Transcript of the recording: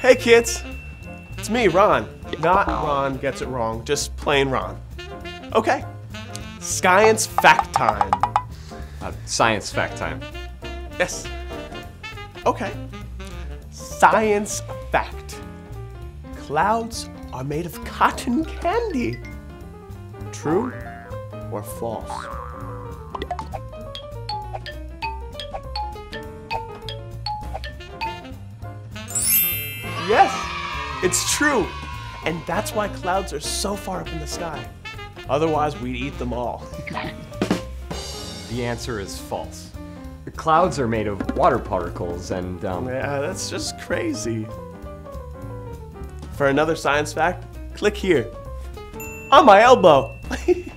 Hey kids, it's me, Ron. Not Ron gets it wrong, just plain Ron. Okay, science fact time. Science fact time. Yes. Okay, science fact. Clouds are made of cotton candy. True or false? Yes, it's true. And that's why clouds are so far up in the sky. Otherwise, we'd eat them all. The answer is false. The clouds are made of water particles and, Yeah, that's just crazy. For another science fact, click here. On my elbow.